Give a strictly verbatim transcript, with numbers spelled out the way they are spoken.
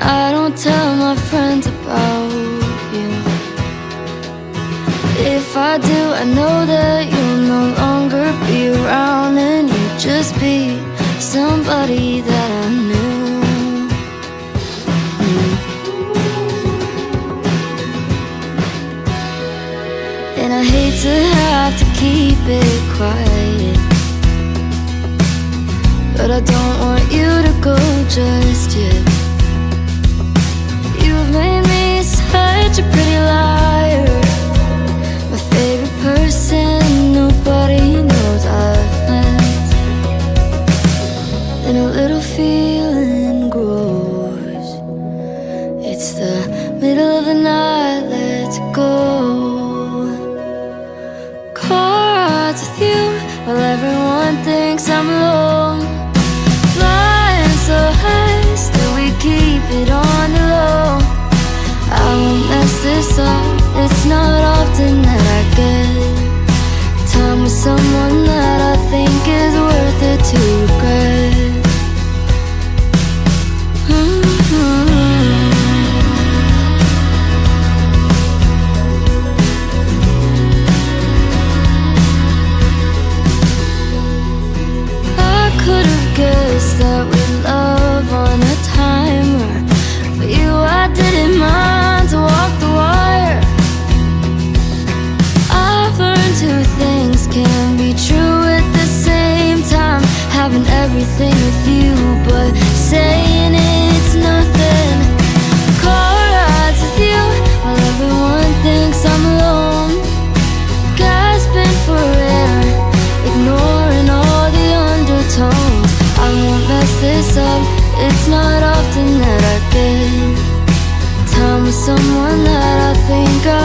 I don't tell my friends about you. If I do, I know that you'll no longer be around, and you'll just be somebody that I knew. mm. And I hate to have to keep it quiet, but I don't want you to go just yet. You've made me such a pretty liar, my favorite person nobody knows I've met. Then a little feeling grows. It's the middle of the night, let's go. Car rides with you while everyone thinks I'm alone. Flying so high, still we keep it on the low. I won't mess this up, it's not often that I get time with someone that I think is worth it to regret. Guess that we love on a timer. For you I didn't mind to walk the wire. I've learned two things can be true at the same time: having everything with you, but saying it's nothing. Car rides with you while everyone thinks I'm alone. Gasping for air, ignoring all the undertones. I won't mess this up, it's not often that I get time with someone that I think I